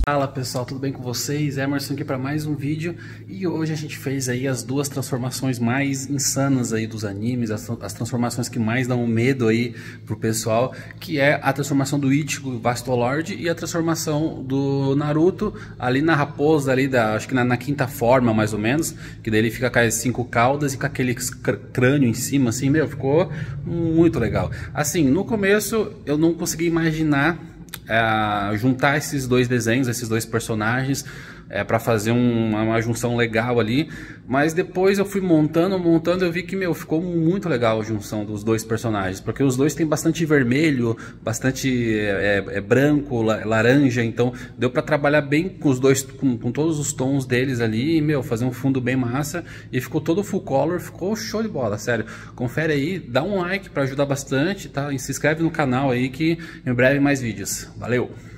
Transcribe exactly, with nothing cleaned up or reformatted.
Fala pessoal, tudo bem com vocês? Emerson aqui para mais um vídeo e hoje a gente fez aí as duas transformações mais insanas aí dos animes, as, as transformações que mais dão medo aí pro pessoal, que é a transformação do Ichigo Vastolord e a transformação do Naruto ali na raposa ali da, acho que na, na quinta forma mais ou menos, que daí ele fica com as cinco caudas e com aquele cr crânio em cima assim, meu, ficou muito legal. Assim, no começo eu não consegui imaginar É, juntar esses dois desenhos, esses dois personagens, é, para fazer um, uma junção legal ali, mas depois eu fui montando, montando, eu vi que, meu, ficou muito legal a junção dos dois personagens, porque os dois têm bastante vermelho, bastante é, é, branco, laranja, então deu para trabalhar bem com os dois, com, com todos os tons deles ali, e, meu, fazer um fundo bem massa, e ficou todo full color, ficou show de bola, sério. Confere aí, dá um like para ajudar bastante, tá? E se inscreve no canal aí que em breve mais vídeos. Valeu!